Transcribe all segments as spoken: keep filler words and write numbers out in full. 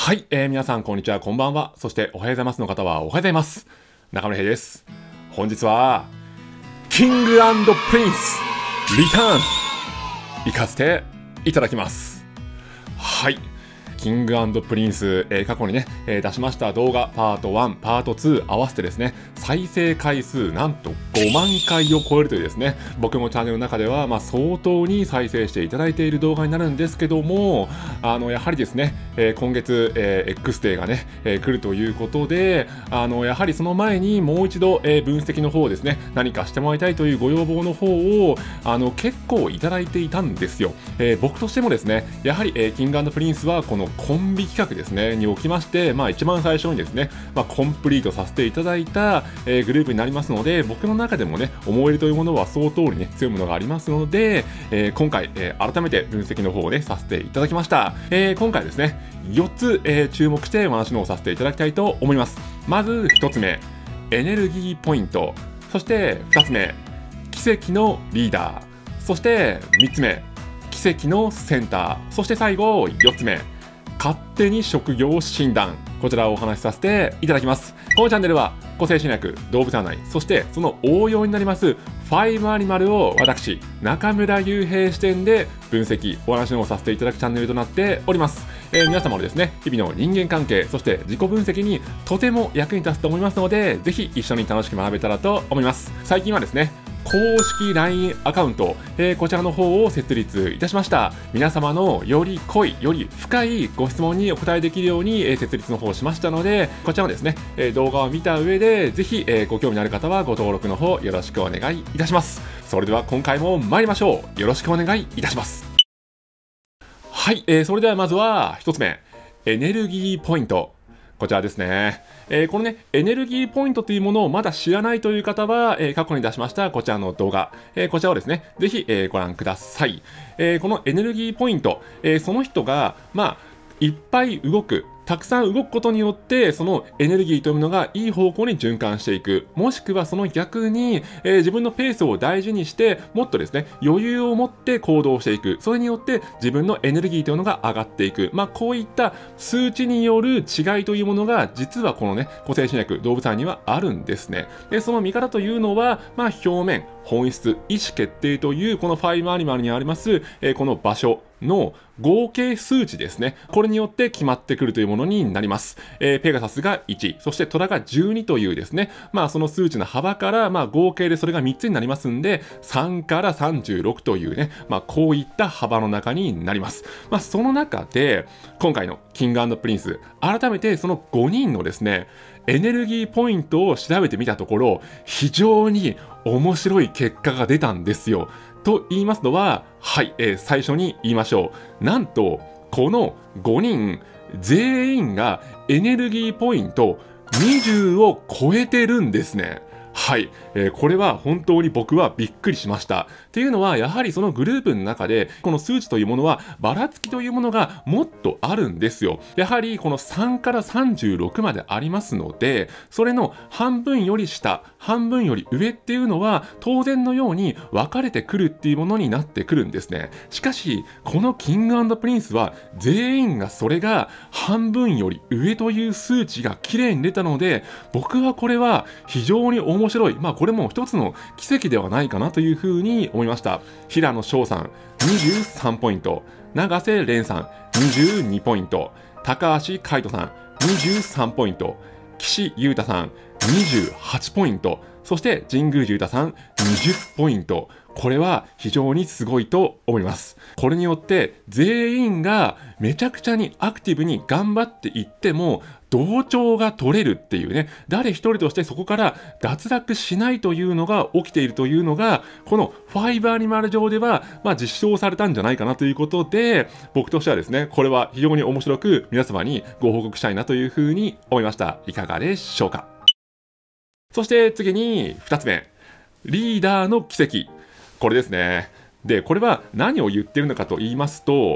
はい、えー、皆さんこんにちは、こんばんは。そしておはようございますの方はおはようございます。中村平です。本日はキング&プリンスリターン行かせていただきます。はい。キング&プリンス、えー、過去にね、えー、出しました動画パートワン、パートツー合わせてですね、再生回数なんとごまんかいを超えるというですね、僕もチャンネルの中では、まあ、相当に再生していただいている動画になるんですけども、あのやはりですね、えー、今月、えー、X デーがね、えー、来るということで、あのやはりその前にもう一度、えー、分析の方をですね、何かしてもらいたいというご要望の方をあの結構いただいていたんですよ。えー、僕としてもですね、やはり、えー、キング&プリンスはこのコンビ企画ですねにおきまして、まあ、一番最初にですね、まあ、コンプリートさせていただいた、えー、グループになりますので、僕の中でもね思い入れというものは相当にね強いものがありますので、えー、今回、えー、改めて分析の方をねさせていただきました。えー、今回ですねよっつ、えー、注目してお話の方をさせていただきたいと思います。まずひとつめ、エネルギーポイント。そしてふたつめ、奇跡のリーダー。そしてみっつめ、奇跡のセンター。そして最後よっつめ、勝手に職業診断。こちらをお話しさせていただきます。このチャンネルは個性心理学、動物案内、そしてその応用になりますファイブアニマルを私中村悠平視点で分析お話をさせていただくチャンネルとなっております。えー、皆様のですね日々の人間関係、そして自己分析にとても役に立つと思いますので、ぜひ一緒に楽しく学べたらと思います。最近はですね公式 ライン アカウント、えー、こちらの方を設立いたしました。皆様のより濃い、より深いご質問にお答えできるように、えー、設立の方をしましたので、こちらもですね、えー、動画を見た上で、ぜひ、えー、ご興味のある方はご登録の方よろしくお願いいたします。それでは今回も参りましょう。よろしくお願いいたします。はい、えー、それではまずはひとつめ、エネルギーポイント。こちらですね。えー、このね、エネルギーポイントというものをまだ知らないという方は、えー、過去に出しましたこちらの動画、えー、こちらをですね、ぜひ、えー、ご覧ください。えー、このエネルギーポイント、えー、その人が、まあ、いっぱい動く。たくさん動くことによって、そのエネルギーというものがいい方向に循環していく。もしくはその逆に、えー、自分のペースを大事にして、もっとですね、余裕を持って行動していく。それによって自分のエネルギーというのが上がっていく。まあ、こういった数値による違いというものが、実はこのね、個性心理学、動物愛にはあるんですね。で、その見方というのは、まあ、表面、本質、意思決定という、このファイブアニマルにあります、えー、この場所の合計数値ですね。これによって決まってくるというものになります。えー、ペガサスがいち、そしてトラがじゅうにというですね、まあその数値の幅から、まあ合計でそれがみっつになりますんで、さんからさんじゅうろくというね、まあこういった幅の中になります。まあその中で、今回のキング&プリンス、改めてそのごにんのですね、エネルギーポイントを調べてみたところ、非常に面白い結果が出たんですよ。と言いますのは、はい、えー、最初に言いましょう。なんと、このごにん全員がエネルギーポイントにじゅうを超えてるんですね。はい、えー、これは本当に僕はびっくりしました。っていうのは、やはりそのグループの中で、この数値というものは、ばらつきというものがもっとあるんですよ。やはりこのさんからさんじゅうろくまでありますので、それの半分より下、半分より上っていうのは、当然のように分かれてくるっていうものになってくるんですね。しかし、このキング&プリンスは、全員がそれが半分より上という数値が綺麗に出たので、僕はこれは非常に面白い。まあこれも一つの奇跡ではないかなというふうに思いました。平野翔さんにじゅうさんポイント、永瀬廉さんにじゅうにポイント、高橋海人さんにじゅうさんポイント、岸優太さんにじゅうはちポイント、そして神宮寺優太さんにじゅうポイント。これは非常にすごいと思います。これによって全員がめちゃくちゃにアクティブに頑張っていっても同調が取れるっていうね、誰一人としてそこから脱落しないというのが起きているというのが、このファイブアニマル上では、まあ、実証されたんじゃないかなということで、僕としてはですね、これは非常に面白く皆様にご報告したいなというふうに思いました。いかがでしょうか。そして次にふたつめ、リーダーの奇跡。これですね。で、これは何を言ってるのかと言いますと、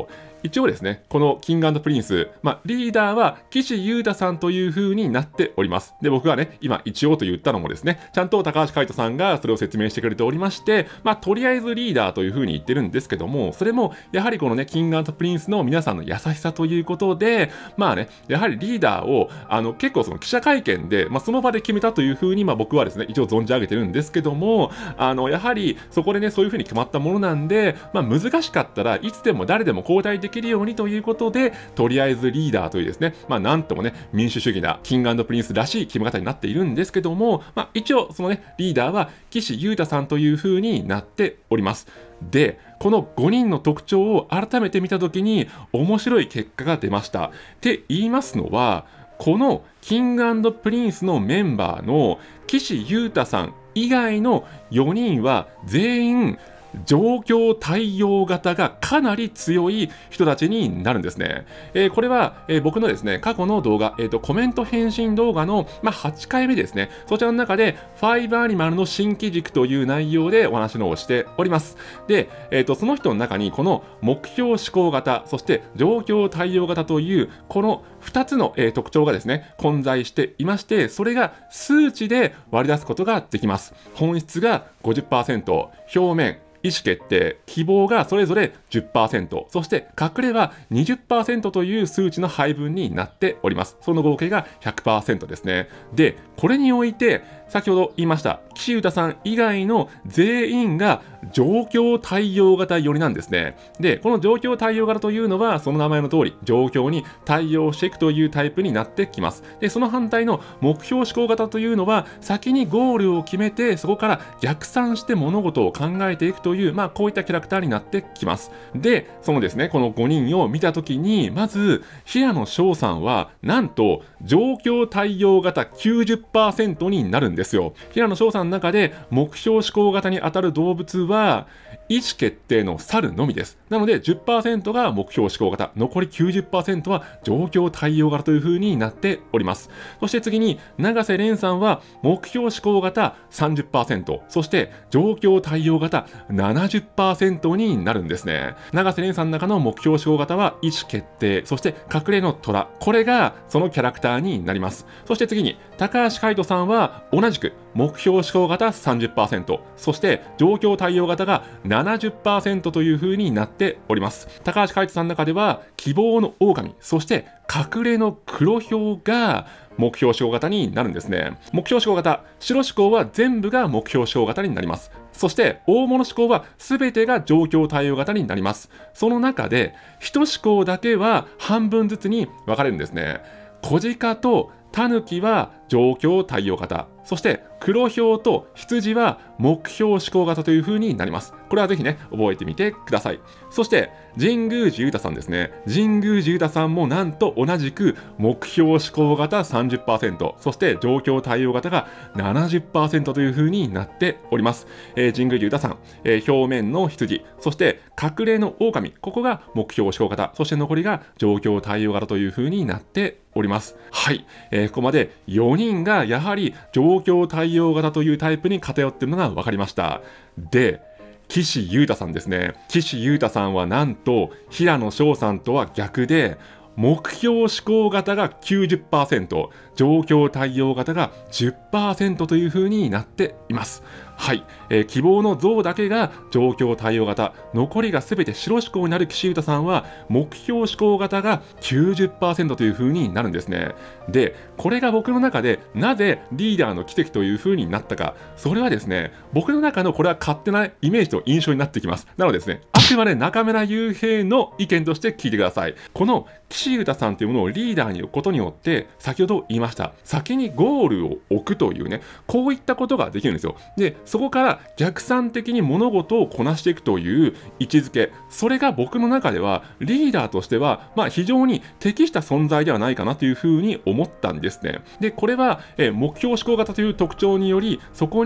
一応ですね、このキング&プリンス、まあ、リーダーは岸優太さんという風になっております。で、僕がね、今一応と言ったのもですね、ちゃんと高橋海人さんがそれを説明してくれておりまして、まあ、とりあえずリーダーという風に言ってるんですけども、それも、やはりこのね、キング&プリンスの皆さんの優しさということで、まあね、やはりリーダーを、あの、結構その記者会見で、まあ、その場で決めたという風に、まあ、僕はですね、一応存じ上げてるんですけども、あの、やはり、そこでね、そういう風に決まったものなんで、まあ、難しかったらいつでも誰でも交代できるようにということで、とりあえずリーダーというですね、まあ、なんともね、民主主義なキング&プリンスらしい決め方になっているんですけども、まあ、一応、そのね、リーダーは岸優太さんという風になっております。で、このごにんの特徴を改めて見たときに、面白い結果が出ました。って言いますのは、このキング&プリンスのメンバーの岸優太さん以外のよにんは全員状況対応型がかなり強い人たちになるんですね。えー、これは、えー、僕のですね、過去の動画、えーと、コメント返信動画の、まあ、はちかいめですね。そちらの中で、ファイブアニマルの新規軸という内容でお話のをしております。で、えーと、その人の中に、この目標思考型、そして状況対応型という、このふたつの、えー、特徴がですね、混在していまして、それが数値で割り出すことができます。本質が ごじゅっパーセント、表面、意思決定、希望がそれぞれ じゅっパーセント、そして隠れは にじゅっパーセント という数値の配分になっております。その合計が ひゃくパーセント ですね。で、これにおいて、先ほど言いました、岸優太さん以外の全員が状況対応型寄りなんですね。で、この状況対応型というのは、その名前の通り、状況に対応していくというタイプになってきます。で、その反対の目標思考型というのは、先にゴールを決めて、そこから逆算して物事を考えていくという、まあ、こういったキャラクターになってきます。で、そのですね、このごにんを見たときに、まず、平野翔さんは、なんと、状況対応型 きゅうじゅっパーセント になるんですよ。平野翔さんの中で、目標思考型に当たる動物は、意思決定の猿のみです。なので じゅっパーセント が目標思考型、残り きゅうじゅっパーセント は状況対応型という風になっております。そして次に永瀬廉さんは目標思考型 さんじゅっパーセント、そして状況対応型 ななじゅっパーセント になるんですね。永瀬廉さんの中の目標思考型は意思決定、そして隠れの虎、これがそのキャラクターになります。そして次に高橋海人さんは同じく目標思考型 さんじゅっパーセント、そして状況対応型が ななじゅっパーセント という風になっております。高橋海人さんの中では希望の狼、そして隠れの黒ひょうが目標思考型になるんですね。目標思考型、白思考は全部が目標思考型になります。そして大物思考は全てが状況対応型になります。その中で一思考だけは半分ずつに分かれるんですね。小鹿とタヌキは状況対応型、そして黒ひょうと羊は目標思考型という風になります。これはぜひね、覚えてみてください。そして神宮寺勇太さんですね。神宮寺勇太さんもなんと同じく目標思考型 さんじゅっパーセント、そして状況対応型が ななじゅっパーセント という風になっております。えー、神宮寺勇太さん、えー、表面の羊、そして隠れの狼、ここが目標思考型、そして残りが状況対応型という風になっております。はい、えー、ここまでよにんがやはり状況対応型というタイプに偏っているのが分かりました。で、岸優太さんですね。岸優太さんはなんと平野翔さんとは逆で、目標思考型が きゅうじゅっパーセント、状況対応型が じゅっパーセント という風になっています。はい、えー、希望の像だけが状況対応型、残りが全て白思考になる岸優太さんは目標思考型が きゅうじゅっパーセント という風になるんですね。で、これが僕の中でなぜリーダーの奇跡という風になったか、それはですね、僕の中のこれは勝手なイメージと印象になってきます。なのでですね、あくまで中村悠平の意見として聞いてください。この岸優太さんというものをリーダーに置くことによって、先ほど言いました、先にゴールを置くというね、こういったことができるんですよ。で、そこから逆算的に物事をこなしていくという位置づけ、それが僕の中ではリーダーとしては、まあ、非常に適した存在ではないかなというふうに思ったんですね。で、これは、え目標思考型という特徴により、そこに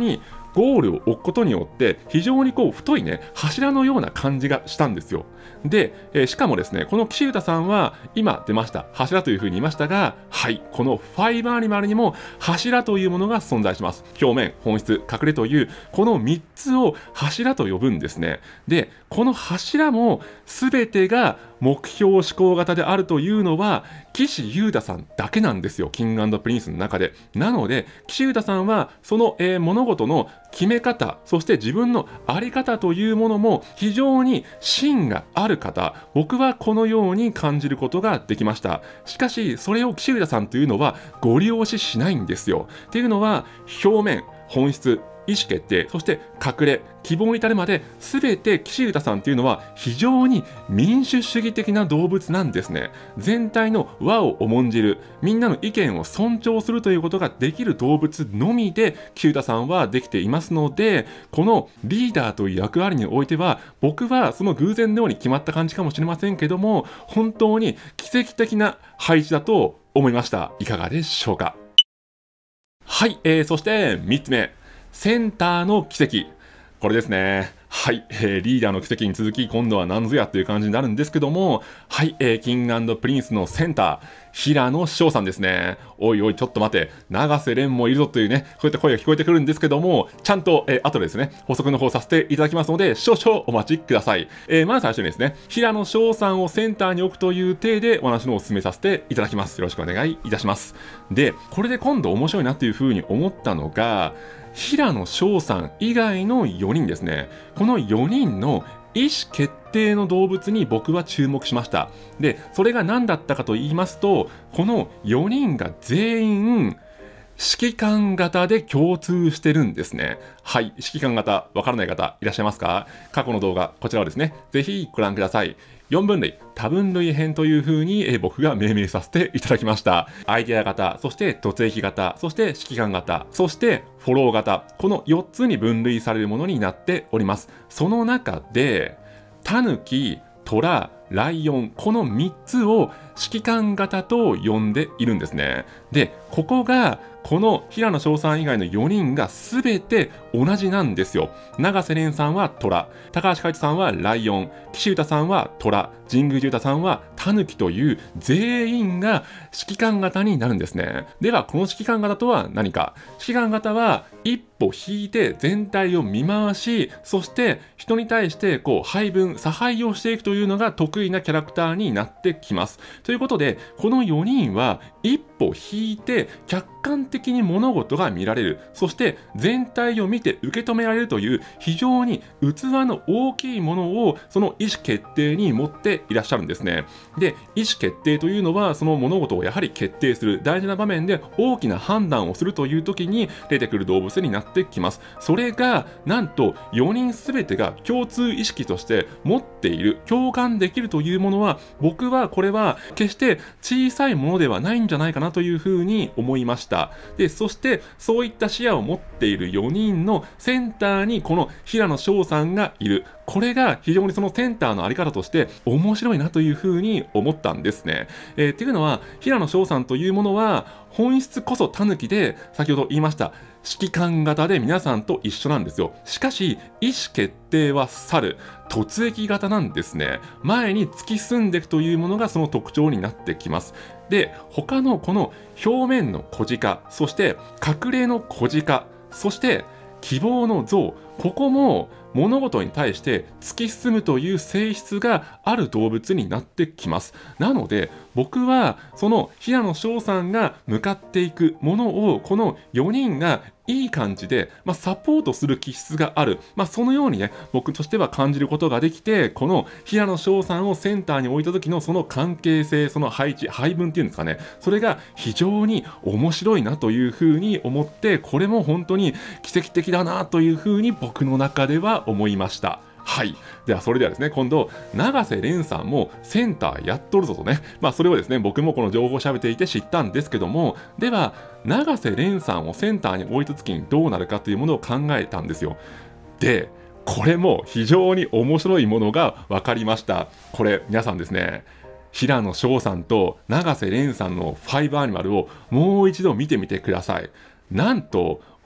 ゴールを置くことによって非常にこう太いね柱のような感じがしたんですよ。で、えー、しかもですねこの岸優太さんは今出ました柱というふうに言いましたが、はい、このファイブアニマルにも柱というものが存在します。表面、本質、隠れというこのみっつを柱と呼ぶんですね。でこの柱も全てが目標思考型であるというのは岸優太さんだけなんですよ、キング&プリンスの中で。なので岸優太さんはその、えー、物事の決め方、そして自分の在り方というものも非常に芯がある方、僕はこのように感じることができました。しかしそれを岸優太さんというのはご利用ししないんですよ。っていうのは表面、本質、意思決定、そして隠れ、希望に至るまで全て岸優太さんというのは非常に民主主義的な動物なんですね。全体の和を重んじる、みんなの意見を尊重するということができる動物のみで岸優太さんはできていますので、このリーダーという役割においては僕はその偶然のように決まった感じかもしれませんけども、本当に奇跡的な配置だと思いました。いかがでしょうか。はい、えー、そしてみっつめ、センターの奇跡。これですね。はい、えー、リーダーの奇跡に続き今度は何ぞやという感じになるんですけども、はい、えー、キング&プリンスのセンター、平野翔さんですね。おいおいちょっと待て、永瀬廉もいるぞというね、こういった声が聞こえてくるんですけども、ちゃんと、えー、後でですね補足の方させていただきますので少々お待ちください。えー、まず最初にですね平野翔さんをセンターに置くという体でお話の方を進めさせていただきます。よろしくお願いいたします。でこれで今度面白いなというふうに思ったのが、平野翔さん以外のよにんですね。このよにんの意思決定の動物に僕は注目しました。でそれが何だったかと言いますと、このよにんが全員指揮官型で共通してるんですね。はい、指揮官型わからない方いらっしゃいますか？過去の動画こちらをですねぜひご覧ください。よんぶん類、多分類編という風に、えー、僕が命名させていただきました。アイデア型、そして突撃型、そして指揮官型、そしてフォロー型、このよっつに分類されるものになっております。その中でタヌキ、トラ、ライオン、このみっつを指揮官型と呼んでいるんですね。でここがこの平野翔さん以外のよにんが全て同じなんですよ。永瀬廉さんはトラ、高橋海人さんはライオン、岸優太さんはトラ、神宮寺勇太さんはタヌキという全員が指揮官型になるんですね。ではこの指揮官型とは何か。指揮官型は一歩引いて全体を見回し、そして人に対してこう配分、差配をしていくというのが得意なキャラクターになってきます。ということでこのよにんは一歩引いて客観的に物事が見られる、そして全体を見て受け止められるという非常に器の大きいものをその意思決定に持っていらっしゃるんですね。で意思決定というのはその物事をやはり決定する大事な場面で大きな判断をするという時に出てくる動物になってきます。それがなんとよにん全てが共通意識として持っている、共感できるというものは、僕はこれは決して小さいものではないんじゃないかなというふうに思いました。でそしてそういった視野を持っているよにんのセンターにこの平野翔さんがいる。これが非常にそのセンターのあり方として面白いなというふうに思ったんですね。えー、っていうのは平野翔さんというものは本質こそタヌキで、先ほど言いました指揮官型で皆さんと一緒なんですよ。しかし意思決定は猿、突撃型なんですね。前に突き進んでいくというものがその特徴になってきます。で他のこの表面の小鹿、そして隠れの小鹿、そして希望の像、ここも物事に対して突き進むという性質がある動物になってきます。なので僕はその平野翔さんが向かっていくものをこのよにんがいい感じで、まあ、サポートする気質がある、まあ、そのようにね僕としては感じることができて、この平野翔さんをセンターに置いた時のその関係性、その配置配分っていうんですかね、それが非常に面白いなというふうに思って、これも本当に奇跡的だなというふうに僕の中では思いました。はい。ではそれではですね、今度永瀬廉さんもセンターやっとるぞとね、まあそれをですね僕もこの情報を調べていて知ったんですけども、では永瀬廉さんをセンターに置いた時にどうなるかというものを考えたんですよ。でこれも非常に面白いものが分かりました。これ皆さんですね、平野翔さんと永瀬廉さんのファイブアニマルをもう一度見てみてください。なんと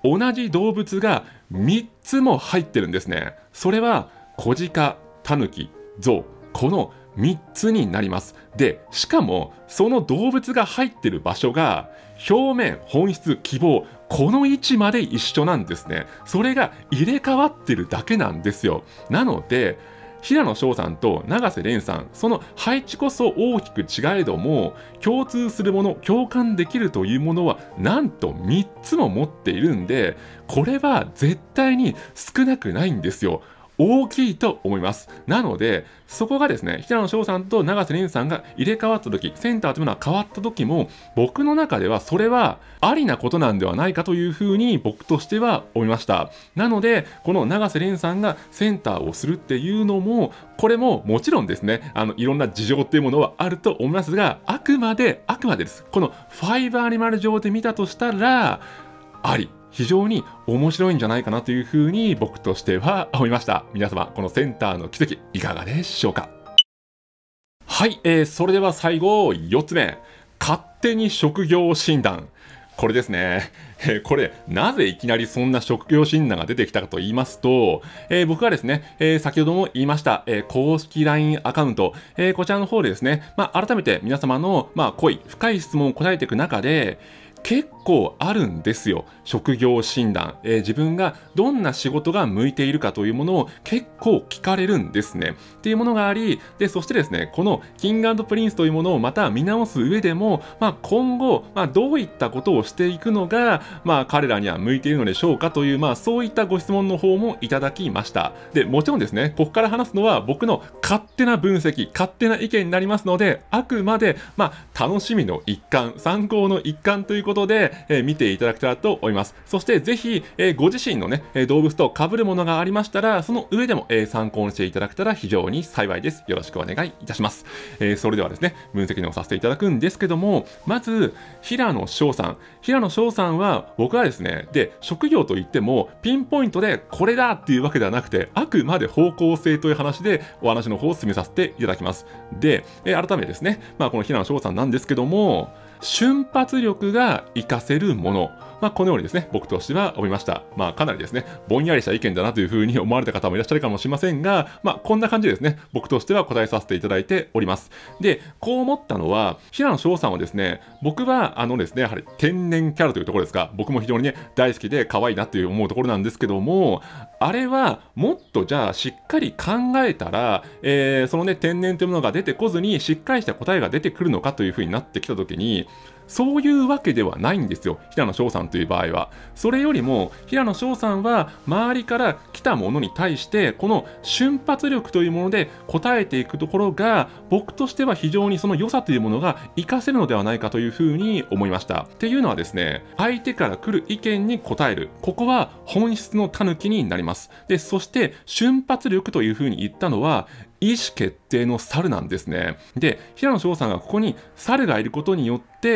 同じ動物がみっつも入ってるんですね。それは子鹿、タヌキ、ゾウ、このみっつになります。で、しかもその動物が入ってる場所が表面、本質、希望、この位置まで一緒なんですね。それが入れ替わってるだけなんですよ。なので平野翔さんと永瀬廉さん、その配置こそ大きく違えども共通するもの、共感できるというものはなんとみっつも持っているんで、これは絶対に少なくないんですよ。大きいと思います。なのでそこがですね、平野翔さんと永瀬廉さんが入れ替わった時、センターというのは変わった時も、僕の中ではそれはありなことなんではないかというふうに僕としては思いました。なのでこの永瀬廉さんがセンターをするっていうのも、これももちろんですね、あのいろんな事情っていうものはあると思いますが、あくまであくまでです。このファイブアニマル上で見たとしたらあり、非常に面白いんじゃないかなというふうに僕としては思いました。皆様、このセンターの奇跡いかがでしょうか。はい、えー、それでは最後よっつめ、勝手に職業診断。これですね、えー、これなぜいきなりそんな職業診断が出てきたかと言いますと、えー、僕はですね、えー、先ほども言いました、えー、公式 ライン アカウント、えー、こちらの方でですね、まあ、改めて皆様の、まあ、濃い深い質問を答えていく中で結構あるんですよ、職業診断、えー、自分がどんな仕事が向いているかというものを結構聞かれるんですねっていうものがあり、でそしてですね、このキング&プリンスというものをまた見直す上でも、まあ、今後、まあ、どういったことをしていくのが、まあ、彼らには向いているのでしょうかという、まあ、そういったご質問の方もいただきました。でもちろんですね、ここから話すのは僕の勝手な分析、勝手な意見になりますので、あくまで、まあ、楽しみの一環、参考の一環ということで、えー、見ていただけたらと思います。そしてぜひ、えー、ご自身のね、動物と被るものがありましたら、その上でも、えー、参考にしていただけたら非常に幸いです。よろしくお願いいたします。えー、それではですね、分析のさせていただくんですけども、まず、平野翔さん。平野翔さんは、僕はですね、で、職業といっても、ピンポイントでこれだっていうわけではなくて、あくまで方向性という話でお話の方を進めさせていただきます。で、えー、改めてですね、まあ、この平野翔さんなんですけども、瞬発力が活かせるもの。まあ、このようにですね、僕としては思いました。まあ、かなりですね、ぼんやりした意見だなというふうに思われた方もいらっしゃるかもしれませんが、まあ、こんな感じでですね、僕としては答えさせていただいております。で、こう思ったのは、平野翔さんはですね、僕は、あのですね、やはり天然キャラというところですが、僕も非常にね、大好きで可愛いなっていう思うところなんですけども、あれはもっとじゃあしっかり考えたら、えー、そのね、天然というものが出てこずに、しっかりした答えが出てくるのかというふうになってきたときに、そういうわけではないんですよ、平野翔さんという場合は。それよりも平野翔さんは周りから来たものに対してこの瞬発力というもので答えていくところが、僕としては非常にその良さというものが活かせるのではないかというふうに思いました。っていうのはですね、相手から来る意見に答える、ここは本質のタヌキになります。で、そして瞬発力というふうに言ったのは意思決定の猿なんですね。で、平野翔さんがここに猿がいることによって、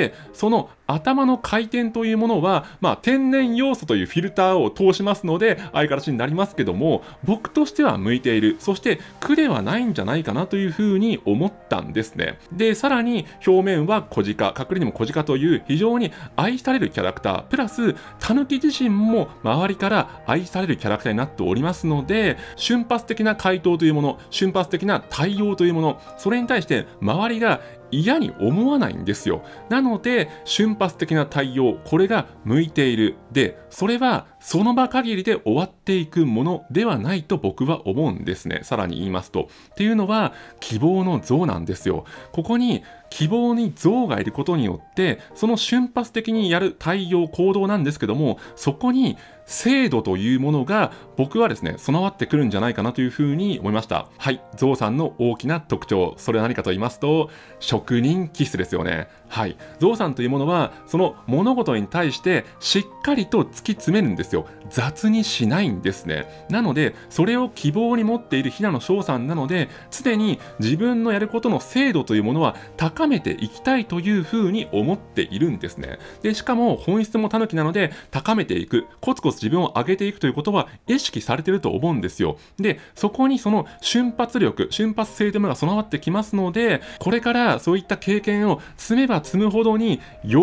その頭の回転というものは、まあ、天然要素というフィルターを通しますので、ああいう形になりますけども、僕としては向いている。そして、苦ではないんじゃないかなというふうに思ったんですね。で、さらに、表面は小鹿、隠れにも小鹿という非常に愛されるキャラクター、プラス、タヌキ自身も周りから愛されるキャラクターになっておりますので、瞬発的な回答というもの、瞬発的な対応というもの、それに対して周りが嫌に思わないんですよ。なので瞬発的な対応、これが向いている。で、それはその場限りで終わっていくものではないと僕は思うんですね。さらに言いますと、っていうのは希望の像なんですよ。ここに希望に像がいることによって、その瞬発的にやる対応行動なんですけども、そこに精度というものが僕はですね、備わってくるんじゃないかなというふうに思いました。はい、ゾウさんの大きな特徴、それは何かと言いますと、職人気質ですよね。はい、ゾウさんというものはその物事に対してしっかりと突き詰めるんですよ。雑にしないんですね。なのでそれを希望に持っている平野翔さんなので、常に自分のやることの精度というものは高めていきたいというふうに思っているんですね。で、しかも本質もタヌキなので、高めていく、コツコツ自分を上げていくということは意識されていると思うんですよ。で、そこにその瞬発力、瞬発性というものが備わってきますので、これからそういった経験を積めば積むほどにより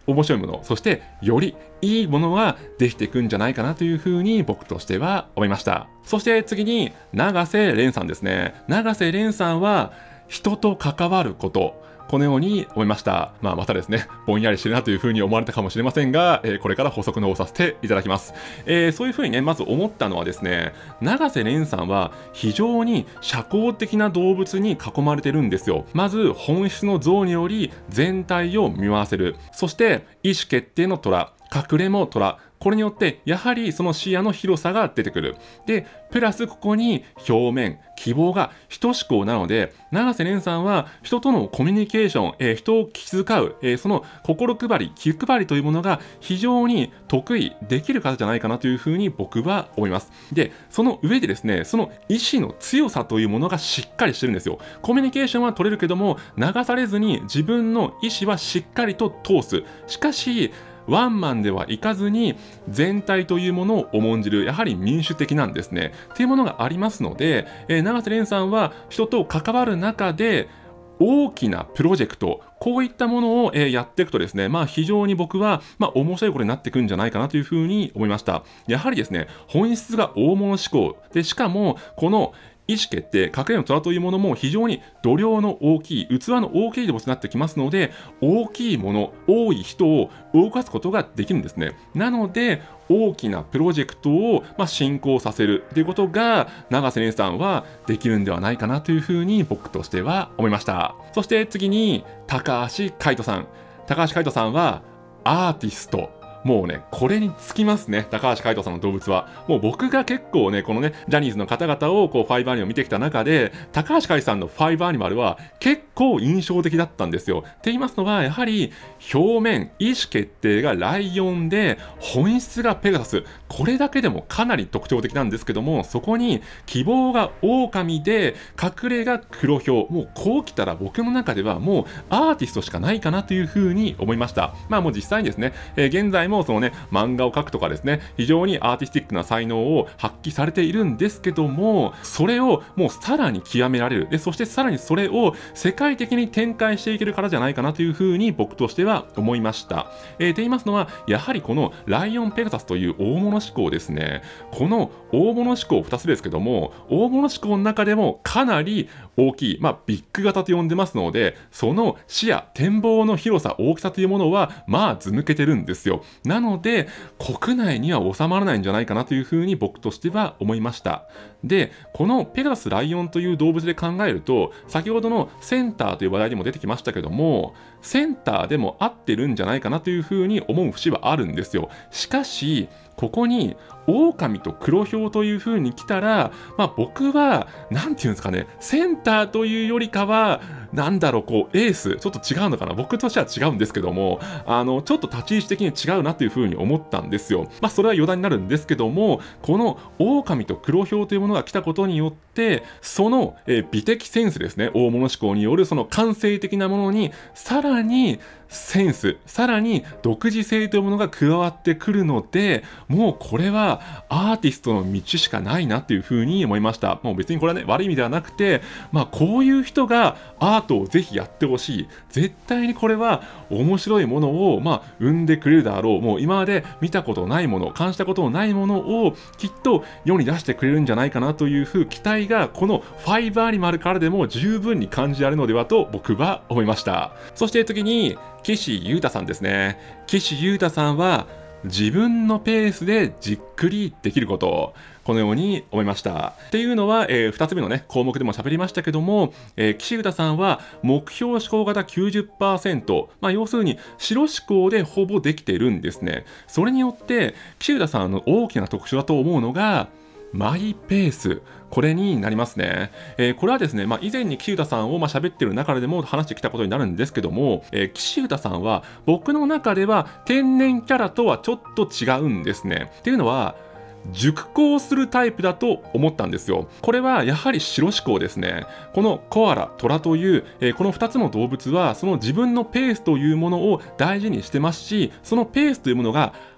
面白いもの、そしてよりいいものができていくんじゃないかなというふうに僕としては思いました。そして次に永瀬廉さんですね。永瀬廉さんは人と関わること、このように思いました。まあまたですね、ぼんやりしてるなというふうに思われたかもしれませんが、えー、これから補足の方させていただきます。えー、そういうふうにね、まず思ったのはですね、永瀬廉さんは非常に社交的な動物に囲まれてるんですよ。まず本質の像により全体を見回せる。そして意思決定の虎、隠れも虎。これによってやはりその視野の広さが出てくる。で、プラスここに表面、希望が等しくなので、永瀬廉さんは人とのコミュニケーション、えー、人を気遣う、えー、その心配り、気配りというものが非常に得意できる方じゃないかなというふうに僕は思います。で、その上でですね、その意志の強さというものがしっかりしてるんですよ。コミュニケーションは取れるけども、流されずに自分の意志はしっかりと通す。しかし、ワンマンではいかずに全体というものを重んじる、やはり民主的なんですね。っていうものがありますので、えー、永瀬廉さんは人と関わる中で大きなプロジェクト、こういったものを、えー、やっていくとですね、まあ非常に僕は、まあ面白いことになっていくんじゃないかなというふうに思いました。やはりですね、本質が大物思考で、しかもこの意思決定、隠れの虎というものも非常に度量の大きい、器の大きい動物になってきますので、大きいもの、多い人を動かすことができるんですね。なので、大きなプロジェクトを、まあ、進行させるということが、永瀬廉さんはできるんではないかなというふうに僕としては思いました。そして次に、高橋海人さん。高橋海人さんはアーティスト。もうね、これにつきますね。高橋海人さんの動物は。もう僕が結構ね、このね、ジャニーズの方々をこう、ファイブアニマルを見てきた中で、高橋海人さんのファイブアニマルは結構印象的だったんですよ。って言いますのは、やはり表面、意思決定がライオンで、本質がペガサス。これだけでもかなり特徴的なんですけども、そこに希望が狼で、隠れが黒ひょう。もうこう来たら僕の中ではもうアーティストしかないかなというふうに思いました。まあもう実際にですね、えー、現在もそのね、漫画を描くとかですね、非常にアーティスティックな才能を発揮されているんですけども、それをもうさらに極められる。で、そしてさらにそれを世界的に展開していけるからじゃないかなというふうに僕としては思いました。えー、と言いますのは、やはりこのライオンペガサスという大物志向ですね。この大物志向ふたつですけども、大物志向の中でもかなり大きい、まあビッグ型と呼んでますので、その視野、展望の広さ、大きさというものは、まあ図抜けてるんですよ。なので、国内には収まらないんじゃないかなというふうに僕としては思いました。で、このペガサスライオンという動物で考えると、先ほどのセンターという話題にも出てきましたけども、センターでも合ってるんじゃないかなというふうに思う節はあるんですよ。しかし、ここに狼と黒ひょうという風に来たら、まあ僕は、なんていうんですかね、センターというよりかは、なんだろう、こう、エース、ちょっと違うのかな。僕としては違うんですけども、あの、ちょっと立ち位置的に違うなという風に思ったんですよ。まあそれは余談になるんですけども、この狼と黒ひょうというものが来たことによって、その、えー、美的センスですね、大物志向によるその感性的なものに、さらにセンス、さらに独自性というものが加わってくるので、もうこれはアーティストの道しかないなっていうふうに思いました。もう別にこれはね、悪い意味ではなくて、まあこういう人がアートをぜひやってほしい。絶対にこれは面白いものを、まあ生んでくれるだろう。もう今まで見たことないもの、感じたことのないものをきっと世に出してくれるんじゃないかなというふう期待がこのファイブアニマルからでも十分に感じられるのではと僕は思いました。そして次に、岸優太さんですね。岸優太さんは自分のペースでじっくりできること。このように思いました。っていうのは、えー、ふたつめのね、項目でも喋りましたけども、えー、岸優太さんは目標思考型 きゅうじゅっパーセント。まあ、要するに白思考でほぼできてるんですね。それによって、岸優太さんの大きな特徴だと思うのが、マイペース。これになりますね。えー、これはですね、まあ、以前に岸優太さんをまあ喋ってる中でも話してきたことになるんですけども、えー、岸優太さんは僕の中では天然キャラとはちょっと違うんですね。っていうのは、熟考するタイプだと思ったんですよ。これはやはり白思考ですね。このコアラ、トラという、えー、このふたつの動物はその自分のペースというものを大事にしてますし、そのペースというものが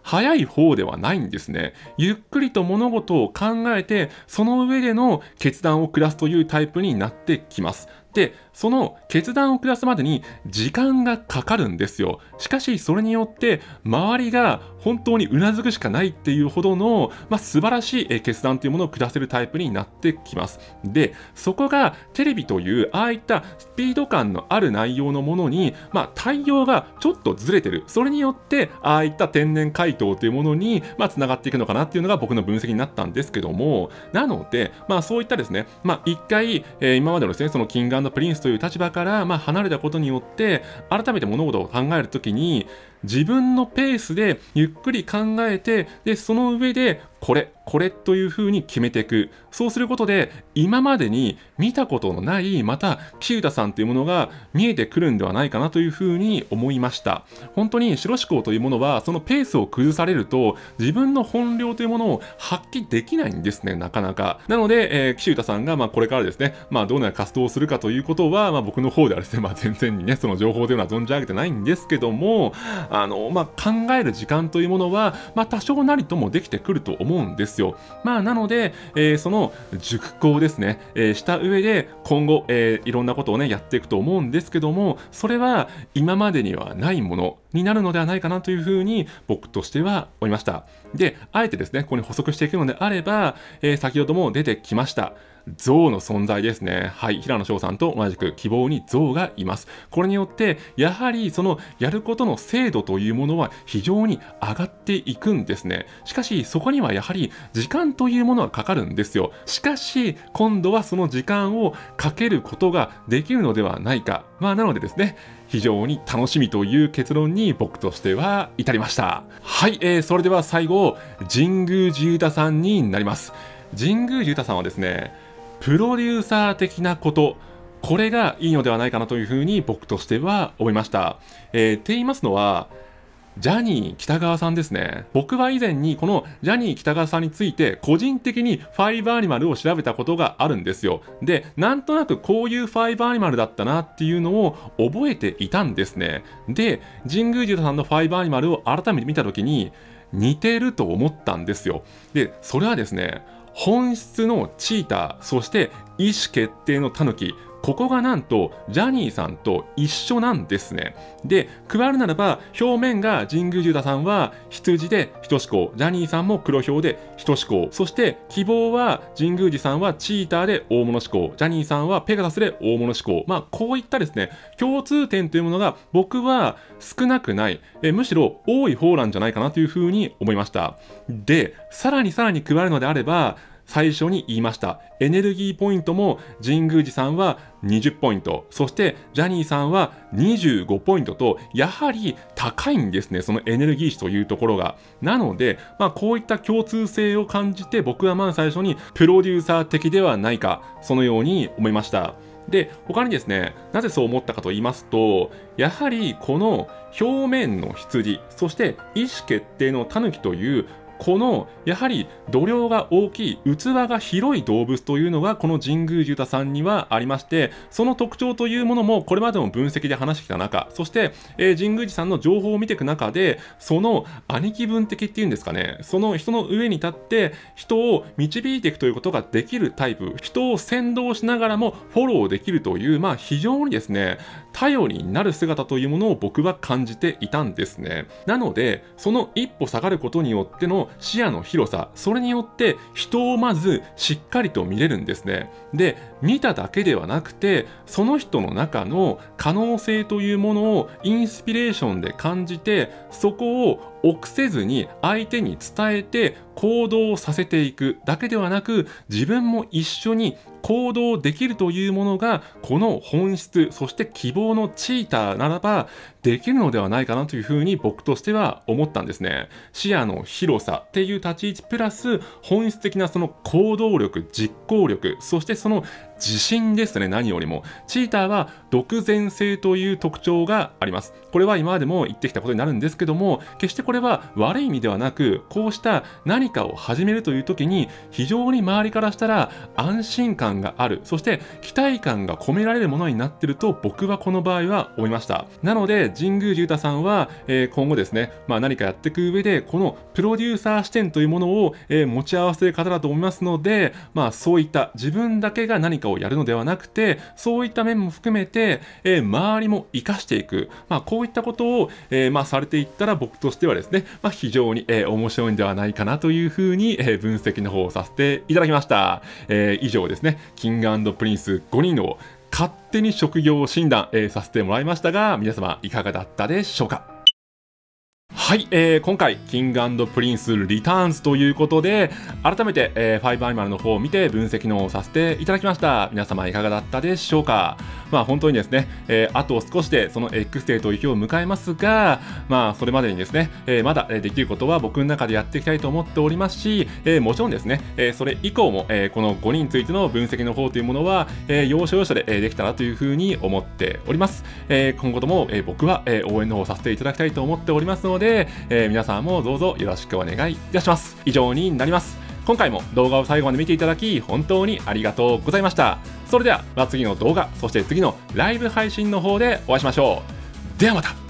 早い方ではないんですね。ゆっくりと物事を考えて、その上での決断を下すというタイプになってきます。で、その決断を下すまでに時間がかかるんですよ。しかし、それによって周りが本当にうなずくしかないっていうほどの、まあ、素晴らしい決断というものを下せるタイプになってきます。で、そこがテレビというああいったスピード感のある内容のものに、まあ、対応がちょっとずれてる。それによってああいった天然回答というものに、まあ、つながっていくのかなっていうのが僕の分析になったんですけども、なので、まあ、そういったですね、まあ、一回、えー、今までのですね、そのキング&プリンスという立場から、まあ、離れたことによって改めて物事を考えるときに自分のペースでゆっくり考えて、でその上でこれこれという風に決めていく。そうすることで今までに見たことのないまた岸田さんというものが見えてくるんではないかなという風に思いました。本当に白志向というものはそのペースを崩されると自分の本領というものを発揮できないんですね、なかなか。なので、えー、岸田さんがまあこれからですね、まあどのような活動をするかということは、まあ、僕の方ではですね、まあ全然にねその情報というのは存じ上げてないんですけども、あのまあ考える時間というものはまあ多少なりともできてくると思うんですよ。まあなので、えー、その熟考ですね、えー、した上で今後、えー、いろんなことをねやっていくと思うんですけども、それは今までにはないものになるのではないかなというふうに僕としては思いました。で、あえてですねここに補足していくのであれば、えー、先ほども出てきました象の存在ですね。はい、平野翔さんと同じく希望に象がいます。これによってやはりそのやることの精度というものは非常に上がっていくんですね。しかしそこにはやはり時間というものがかかるんですよ。しかし今度はその時間をかけることができるのではないか。まあなのでですね、非常に楽しみという結論に僕としては至りました。はい、えー、それでは最後神宮寺勇太さんになります。神宮寺勇太さんはですね、プロデューサー的なこと、これがいいのではないかなというふうに僕としては思いました。えー、って言いますのは、ジャニー喜多川さんですね。僕は以前にこのジャニー喜多川さんについて個人的にファイブアニマルを調べたことがあるんですよ。で、なんとなくこういうファイブアニマルだったなっていうのを覚えていたんですね。で、神宮寺さんのファイブアニマルを改めて見たときに似てると思ったんですよ。で、それはですね、本質のチーター、そして意思決定のタヌキ、ここがなんとジャニーさんと一緒なんですね。で、加えるならば表面が神宮寺勇太さんは羊で等しこう、ジャニーさんも黒豹で等しこう、そして希望は神宮寺さんはチーターで大物志向、ジャニーさんはペガサスで大物志向、まあこういったですね共通点というものが僕は少なくない、えむしろ多い方なんじゃないかなというふうに思いました。で、さらにさらに加えるのであれば、最初に言いましたエネルギーポイントも神宮寺さんはにじゅうポイント、そしてジャニーさんはにじゅうごポイントとやはり高いんですね、そのエネルギー値というところが。なので、まあ、こういった共通性を感じて僕はまず最初にプロデューサー的ではないか、そのように思いました。で、他にですね、なぜそう思ったかと言いますと、やはりこの表面の羊、そして意思決定のタヌキというこのやはり度量が大きい器が広い動物というのがこの神宮寺勇太さんにはありまして、その特徴というものもこれまでの分析で話してきた中、そして、えー、神宮寺さんの情報を見ていく中でその兄貴分的っていうんですかね、その人の上に立って人を導いていくということができるタイプ、人を先導しながらもフォローできるという、まあ非常にですね頼りになる姿というものを僕は感じていたんですね。なのでその一歩下がることによっての視野の広さ、それによって人をまずしっかりと見れるんですね。で、見ただけではなくてその人の中の可能性というものをインスピレーションで感じて、そこを臆せずに相手に伝えて行動させていくだけではなく、自分も一緒に行動できるというものがこの本質、そして希望のチーターならばできるのではないかなというふうに僕としては思ったんですね。視野の広さっていう立ち位置プラス本質的なその行動力、実行力、そしてその自信ですね、何よりも。チーターは独善性という特徴があります。これは今までも言ってきたことになるんですけども、決してこれは悪い意味ではなく、こうした何かを始めるという時に、非常に周りからしたら安心感がある、そして期待感が込められるものになっていると、僕はこの場合は思いました。なので、神宮寺勇太さんは、えー、今後ですね、まあ、何かやっていく上で、このプロデューサー視点というものを、えー、持ち合わせる方だと思いますので、まあ、そういった自分だけが何かをやるのではなくて、そういった面も含めて、えー、周りも活かしていく、まあ、こういったことを、えー、まあ、されていったら僕としてはですね、まあ、非常に、えー、面白いんではないかなというふうに、えー、分析の方をさせていただきました。えー、以上ですね、キング&プリンスごにんの勝手に職業診断、えー、させてもらいましたが、皆様いかがだったでしょうか。はい、えー、今回、キング&プリンスリターンズということで、改めて、えー、ファイブアニマルの方を見て分析の方をさせていただきました。皆様いかがだったでしょうか。まあ本当にですね、えー、あと少しでその X デーという日を迎えますが、まあそれまでにですね、えー、まだできることは僕の中でやっていきたいと思っておりますし、えー、もちろんですね、えー、それ以降も、えー、このごにんについての分析の方というものは、えー、要所要所で、えー、できたらというふうに思っております。えー、今後とも、えー、僕は、えー、応援の方をさせていただきたいと思っておりますので、えー、皆さんもどうぞよろしくお願いいたします。以上になります。今回も動画を最後まで見ていただき本当にありがとうございました。それではまた次の動画、そして次のライブ配信の方でお会いしましょう。ではまた。